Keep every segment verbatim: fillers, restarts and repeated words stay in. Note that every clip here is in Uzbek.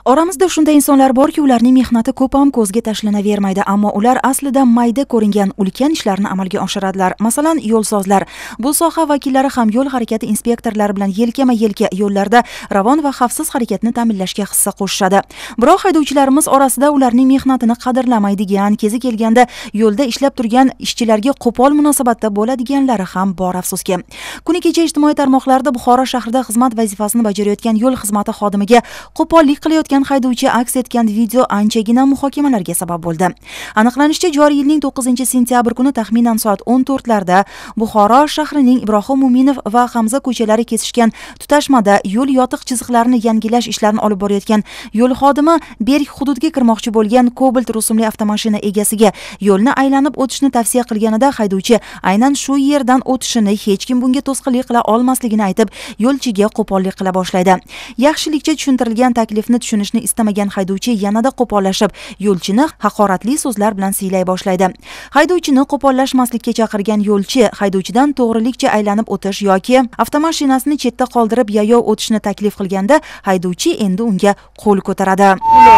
Oramizda shunday insonlar borki, ularning mehnati ko'p ham ko'zga tashlanavermaydi, ammo ular aslida mayda ko'ringan ulkan ishlarni amalga oshiradilar. Masalan, yo'lsozlar. Bu soha vakillari ham yo'l harakati inspektorlari bilan yelkama-yelka yo'llarda ravon va xavfsiz harakatni ta'minlashga hissa qo'shishadi. Biroq haydovchilarimiz orasida ularning mehnatini qadrlamaydigan, kezi kelganda yo'lda ishlab turgan ishchilarga qo'pol munosabatda bo'ladiganlari ham bor, afsuski. Kuni kecha ijtimoiy tarmoqlarda Buxoro shahrida xizmat vazifasini bajarayotgan yo'l xizmati xodimiga qo'pollik qilayotgan haydovchi aks etgan video anchagina muhokamalarga sabab bo'ldi. Aniqlanishicha, joriy yilning to'qqizinchi sentyabr kuni taxminan soat o'n to'rtlarda Buxoro shahrining Ibrohim Muminov va Hamza ko'chalari kesishgan tutashmada yo'l yotiq chiziqlarini yangilash ishlarini olib borayotgan yo'l xodimi Berk hududiga kirmoqchi bo'lgan Cobalt rusumli avtomashina egasiga yo'lni aylanib o'tishni tavsiya qilganida haydovchi aynan shu yerdan o'tishini, hech kim bunga to'sqinlik qila olmasligini aytib, yo'lchiga qo'pollik qila boshlaydi. Yaxshilikcha tushuntirilgan taklifni tushunishni istamagan haydovchi yanada qo'pollashib, yo'lchini haqoratli so'zlar bilan siylay boshlaydi. Haydovchini qo'pollashmaslikka chaqirgan yo'lchi haydovchidan to'g'rilikcha aylanib o'tish yoki avtomashinasini chetda qoldirib yayov o'tishni taklif qilganda, haydovchi endi unga qo'l ko'taradi.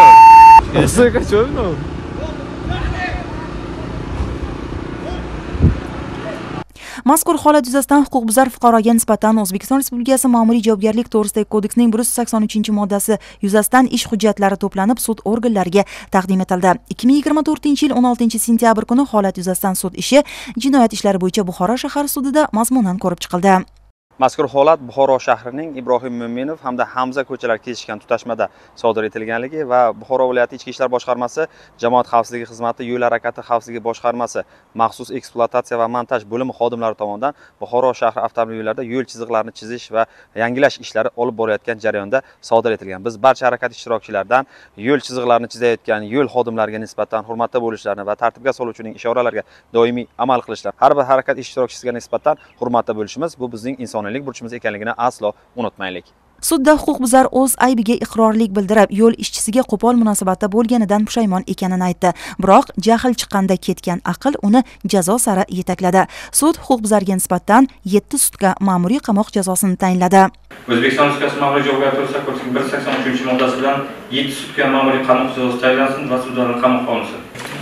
Mazkur holat yuzasidan huquqbuzar fuqaroga nisbatan O'zbekiston Respublikasi Ma'muriy javobgarlik to'g'risidagi kodeksning bir yuz sakson uchinchi moddasi yuzasidan ish hujjatlari to'planib sud organlariga taqdim etildi. ikki ming yigirma to'rtinchi yil o'n oltinchi sentyabr kuni holat yuzasidan sud ishi jinoyat ishlari bo'yicha Buxoro shahar sudida mazmunan ko'rib chiqildi. Mazkur holat Buxoro shahrining Ibrohim Muminov hamda Hamza ko'chalari kesishgan tutashmada sodir etilganligi va Buxoro viloyati Ichki ishlar boshqarmasi, Jamoat xavfsizligi xizmati, yo'l harakati xavfsizligi boshqarmasi, maxsus ekspluatatsiya va montaj bo'limi xodimlari tomonidan Buxoro shahri avtomobil yo'llarida yo'l chiziqlarini chizish va yangilash ishlari olib borayotgan jarayonda sodir etilgan. Biz barcha harakat ishtirokchilaridan yo'l chiziqlarini chizayotgan yo'l xodimlariga nisbatan hurmatda bo'lishlarini va tartibga soluvchining ishoralarga doimiy amal qilishlari, har bir harakat ishtirokchisiga nisbatan hurmatda bo'lishimiz bu bizning inson burchimiz ekanligini aslo unutmaylik. Sudda huquqbuzar o'z aybiga iqrorlik bildirib, yo'l ishchisiga qo'pol munosabatda bo'lganidan pushaymon ekanini aytdi. Biroq jahl chiqqanda ketgan aql uni jazo sari yetakladi. Sud huquqbuzarga nisbatan yetti sutka ma'muriy qamoq jazosini tayinladi. O'zbekiston Respublikasi Ma'muriy javobgarlik to'g'risidagi kodeksning bir yuz sakson uchinchi moddasi bilan yetti sutka ma'muriy qamoq jazosi tayinlansin va sudlanib qamoqqa olinsin.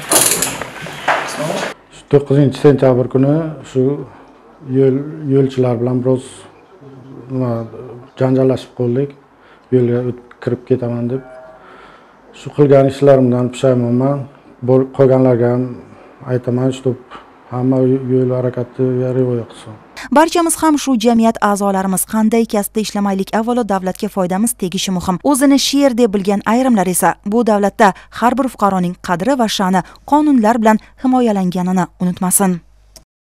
to'qqizinchi sentyabr kuni shu yo'l yo'lchilar bilan biroz janjallashib qoldik. Yo'lga kirib ketaman deb. Shu qilgan ishlarimdan pushaymonman. Qolganlarga ham aytaman, shu hamma yo'l harakatiga rioya qilsin. Barchamiz ham shu jamiyat a'zolarimiz qanday kasbda ishlamaylik, avvalo davlatga foydamiz tegishi muhim. O'zini sher deb bilgan ayrimlar esa bu davlatda har bir fuqaroning qadri va sha'ni qonunlar bilan himoyalanganini unutmasin.